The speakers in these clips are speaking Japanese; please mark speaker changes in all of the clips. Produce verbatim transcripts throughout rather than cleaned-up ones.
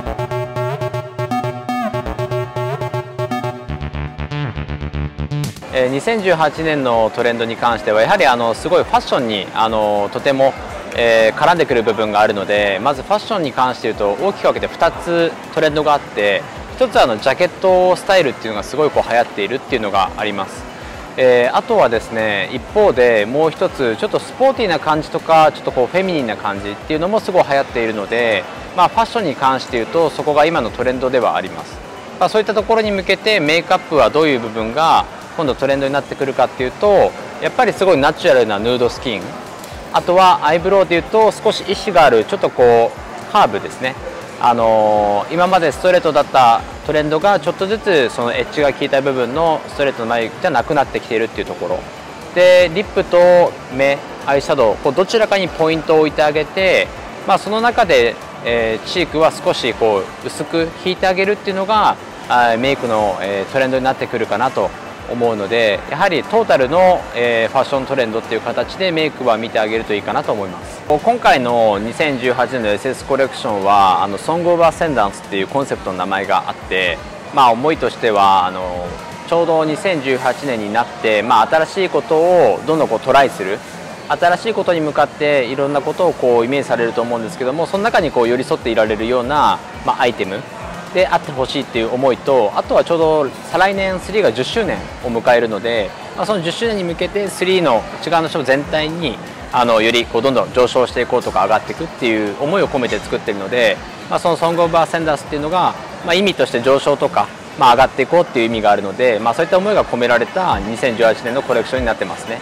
Speaker 1: にせんじゅうはちねんのトレンドに関してはやはりあのすごいファッションにあのとても、えー、絡んでくる部分があるので、まずファッションに関して言うと大きく分けてふたつトレンドがあって、ひとつはあのジャケットスタイルっていうのがすごいこう流行っているっていうのがあります。えー、あとはですね、一方でもう一つちょっとスポーティーな感じとかちょっとこうフェミニンな感じっていうのもすごい流行っているので、まあ、ファッションに関して言うとそこが今のトレンドではあります。まあ、そういったところに向けてメイクアップはどういう部分が今度トレンドになってくるかっていうと、やっぱりすごいナチュラルなヌードスキン、あとはアイブロウでいうと少し意志があるちょっとこうカーブですね。あのー、今までストレートだったトレンドがちょっとずつそのエッジが効いた部分のストレートの眉じゃなくなってきているっていうところで、リップと目、アイシャドウこうどちらかにポイントを置いてあげて、まあ、その中で、えー、チークは少しこう薄く引いてあげるっていうのがあメイクの、えー、トレンドになってくるかなと思うので、やはりトータルの、えー、ファッショントレンドっていう形でメイクは見てあげるといいかなと思います。今回のにせんじゅうはちねんの エスエス コレクションはあのソング・オブ・アセンダンスっていうコンセプトの名前があって、まあ、思いとしてはあのちょうどにせんじゅうはちねんになって、まあ、新しいことをどんどんこうトライする、新しいことに向かっていろんなことをこうイメージされると思うんですけども、その中にこう寄り添っていられるような、まあ、アイテムであってほしいっていう思いと、あとはちょうど再来年スリーがじゅっしゅうねんを迎えるので、まあ、そのじゅっしゅうねんに向けてスリーの内側の人全体にあのよりこうどんどん上昇していこうとか上がっていくっていう思いを込めて作っているので、まあ、そのソング・オブ・アセンダンスっていうのが、まあ、意味として上昇とか、まあ、上がっていこうっていう意味があるので、まあ、そういった思いが込められたにせんじゅうはちねんのコレクションになってますね。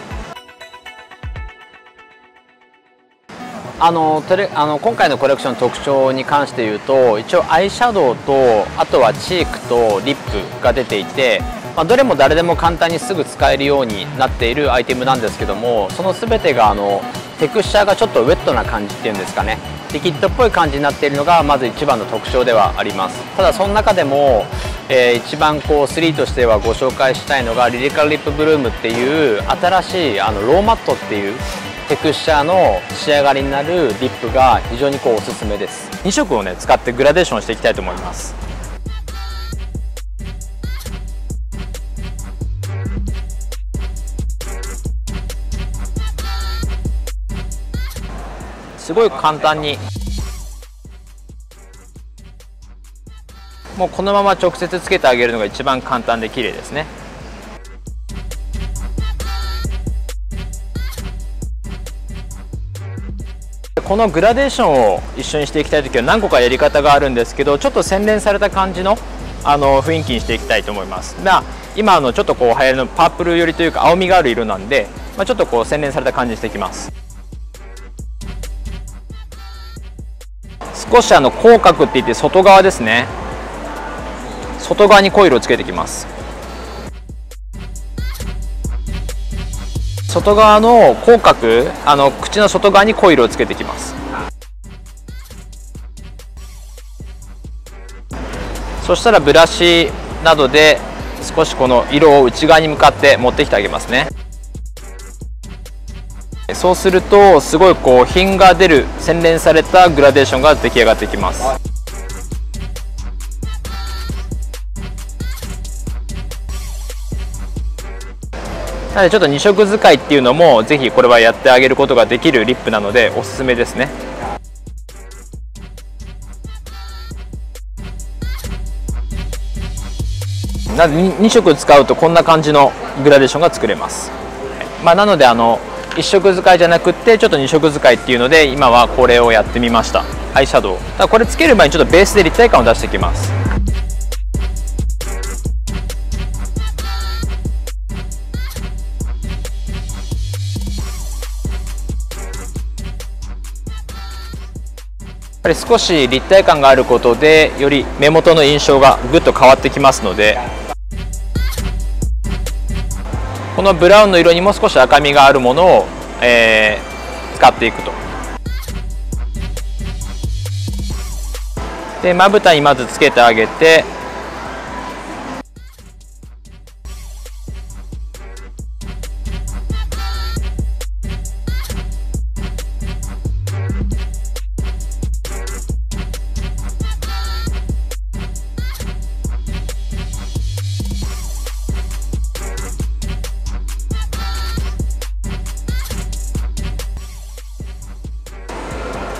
Speaker 1: あのテレあの今回のコレクションの特徴に関して言うと、一応アイシャドウとあとはチークとリップが出ていて、まあ、どれも誰でも簡単にすぐ使えるようになっているアイテムなんですけども、その全てがあのテクスチャーがちょっとウェットな感じっていうんですかね、リキッドっぽい感じになっているのがまず一番の特徴ではあります。ただその中でも、えー、一番こうスリーとしてはご紹介したいのがリリカルリップブルームっていう新しいあのローマットっていうテクスチャーの仕上がりになるリップが非常にこうおすすめです。に色をね使ってグラデーションしていきたいと思います。すごい簡単にもうこのまま直接つけてあげるのが一番簡単で綺麗ですね。このグラデーションを一緒にしていきたいときは何個かやり方があるんですけど、ちょっと洗練された感じのあの雰囲気にしていきたいと思います。まあ、今あのちょっとこう流行りのパープル寄りというか青みがある色なんで、まあ、ちょっとこう洗練された感じにしていきます。少しあの口角っていって外側ですね、外側に濃い色をつけていきます。外側の口角、あの口の外側に濃い色をつけていきます。そしたらブラシなどで少しこの色を内側に向かって持ってきてあげますね。そうするとすごいこう品が出る洗練されたグラデーションが出来上がってきます。なのでちょっとに色使いっていうのもぜひこれはやってあげることができるリップなのでおすすめですね。なのでに色使うとこんな感じのグラデーションが作れます。まあ、なのであのいち色使いじゃなくってちょっとに色使いっていうので今はこれをやってみました。アイシャドウ。ただこれつける前にちょっとベースで立体感を出していきます。やっぱり少し立体感があることでより目元の印象がぐっと変わってきますので、このブラウンの色にも少し赤みがあるものを、えー、使っていくと。でまぶたにまずつけてあげて、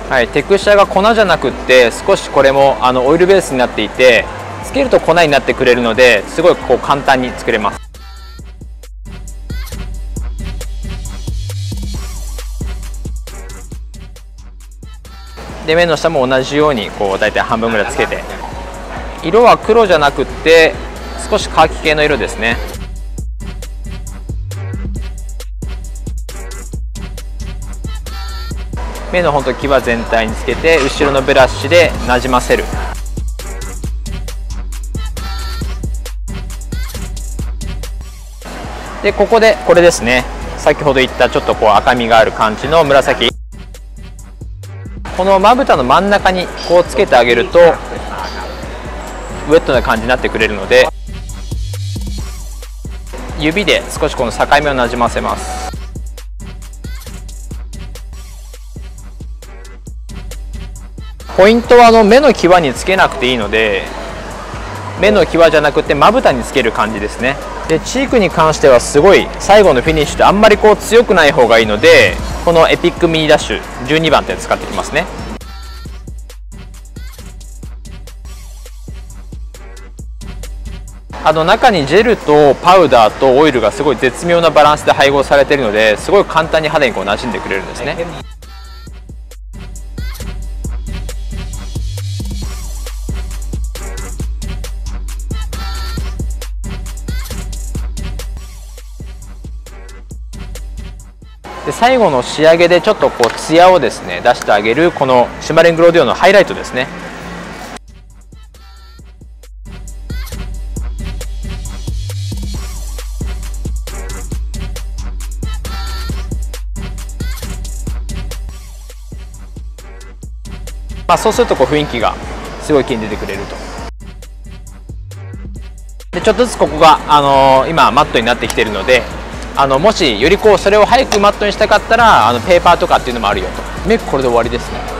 Speaker 1: はい、テクスチャーが粉じゃなくって少しこれもあのオイルベースになっていて、つけると粉になってくれるので、すごいこう簡単に作れます。で面の下も同じようにこう大体半分ぐらいつけて、色は黒じゃなくって少しカーキ系の色ですね。目のほんと際全体につけて、後ろのブラシでなじませる。でここでこれですね、先ほど言ったちょっとこう赤みがある感じの紫、このまぶたの真ん中にこうつけてあげるとウェットな感じになってくれるので、指で少しこの境目をなじませます。ポイントはあの目の際につけなくていいので、目の際じゃなくてまぶたにつける感じですね。でチークに関してはすごい最後のフィニッシュであんまりこう強くない方がいいので、このエピックミニダッシュじゅうにばんって使ってきますね。あの中にジェルとパウダーとオイルがすごい絶妙なバランスで配合されているので、すごい簡単に肌にこう馴染んでくれるんですね。で最後の仕上げでちょっとこうツヤをですね出してあげる、このシマリングローディオのハイライトですね。まあ、そうするとこう雰囲気がすごい気に出てくれると。でちょっとずつここが、あのー、今マットになってきているので、あのもしよりこうそれを早くマットにしたかったらあのペーパーとかっていうのもあるよと。メイクこれで終わりですね。